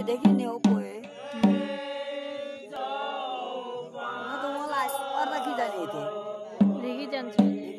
देखि नि हो पोए न त मलाई पर्दा कि जाने थिए देखि जान्छ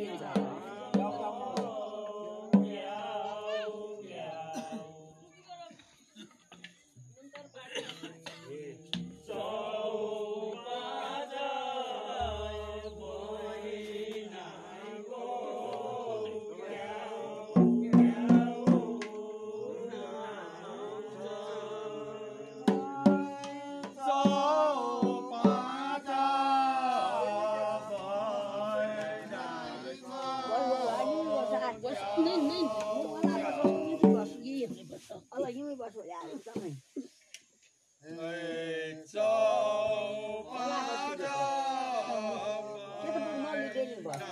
Allah ini bahasa ya, sama. Kita pun mau bikin bahasa.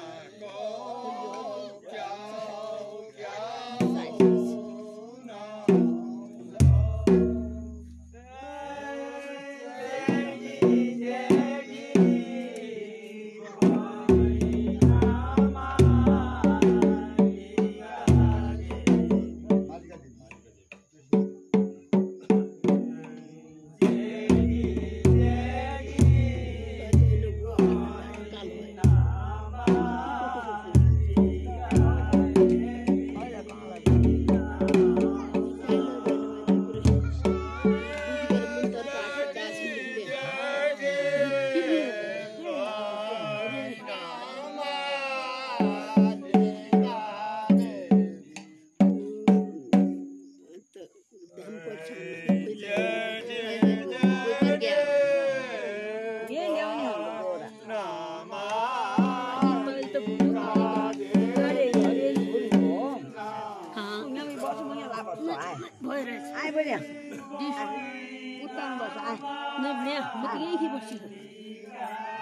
Ai bây giờ? Đi. Utang bahasa ai? Nah, mesti kayak gitu sih.